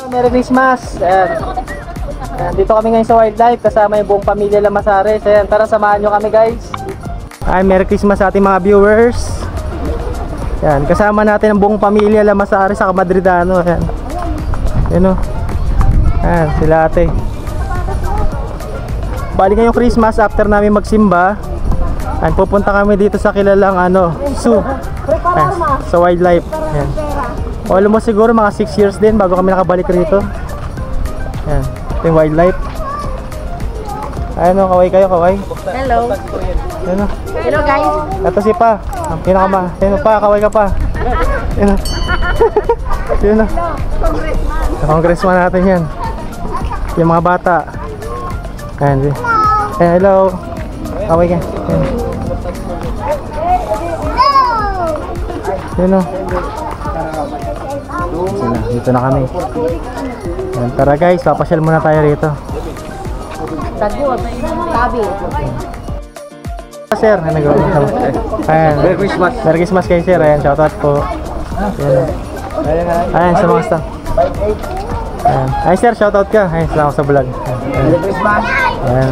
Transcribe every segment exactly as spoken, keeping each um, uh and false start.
Merry Christmas! Ayan. Ayan, dito kami ngayon sa Wildlife kasama yung buong pamilya Lamasares. Ayan, tara samahan nyo kami guys. Ay, Merry Christmas sa ating mga viewers. Ayan, kasama natin ang buong pamilya Lamasares sa Kamadridano. Ayan. Ayan o. Ayan, sila ate. Bali ngayong Christmas after namin magsimba. Ayan, pupunta kami dito sa kilalang ano, zoo. Ayan, sa Wildlife. Ayan. Alam mo siguro mga six years din bago kami nakabalik rito. Ayan, ito yung Wildlife. Ayan o, kaway kayo, kaway. Hello. Ayan o. Hello guys. Ito si Pa, ang pinakama. Ayan o Pa, kaway ka Pa. Ayan o. Ayan o. Congressman. Congressman natin yan. Yung mga bata. Ayan. Ayan, hello. Kaway ka. Ayan. Ayan o. Sila, dito na kami. Ayan, tara guys, papasyal muna tayo rito. Tabi. Sir, ano nagawa? Ayan. Merry Christmas. Merry Christmas kayo sir. Ayan, shoutout po. Ayan. Ayan, sa mga staff. Ayan. Ay sir, shoutout ka. Ayan, salamat sa vlog. Merry Christmas. Ayan.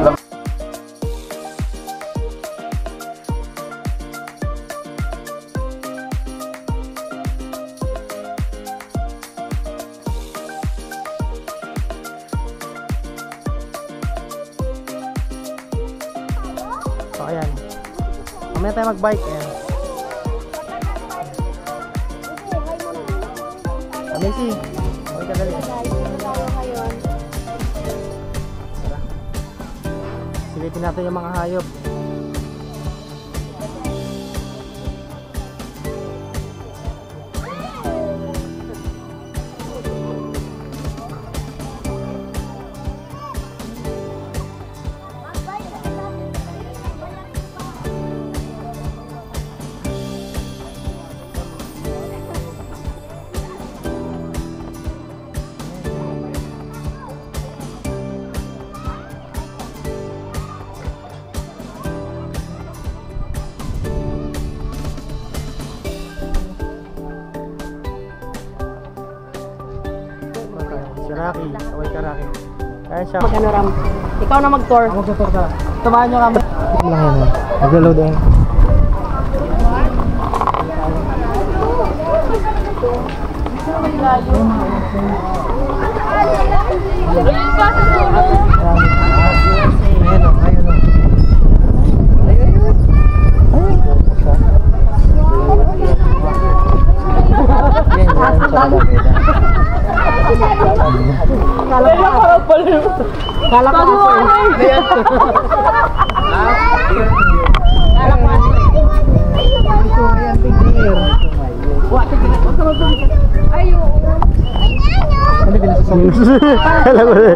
So ayan, mamaya tayo mag-bike. Ayan. Amazing. Okay ka dali. Silipin natin yung mga hayop. Si Rocky, kaway ka Rocky. Ayan siya. Magano ram. Ikaw na mag-tour. Ako mag-tour ka. Tumahan nyo kami. Ito lang yan. Nag-load yan. Ayan o, ayan o. Kala ko ako pala. Kala ko ako. Kala ko ako. Ayo. Ano pinasasabi? Alam mo.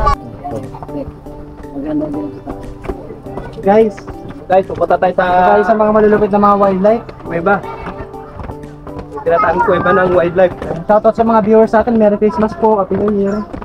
Guys, guys, pupunta tayo sa tayo sa mga malulupit na mga wildlife. May ba? Tinatawag ko iba ng wildlife. Shoutout sa mga viewers natin. Merry Christmas po. Happy New Year.